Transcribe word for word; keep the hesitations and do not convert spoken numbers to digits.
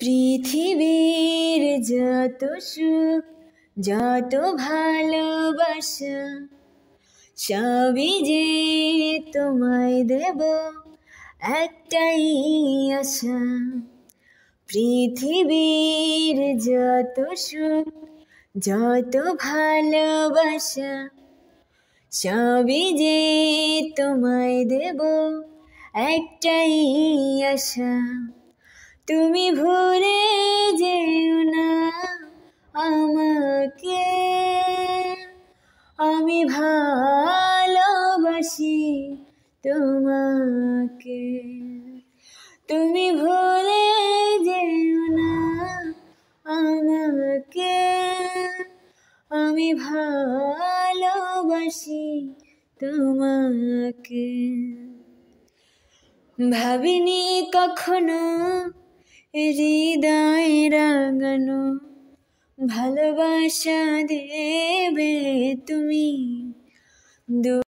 পৃথিবীর যত সুখ যত ভালোবাসা সবই যে তোমায় দেব একটাই আশা। পৃথিবীর যত সুখ যত ভালোবাসা সবই যে তোমায় দেব একটাই আশা। তুমি ভুলে যেও না আমাকে, আমি ভালোবাসি তোমাকে। তুমি ভুলে যেও না আমাকে, আমি ভালোবাসি তোমাকে। ভাবিনি কখনো হৃদয় রাঙানো ভালোবাসা দেবে তুমি।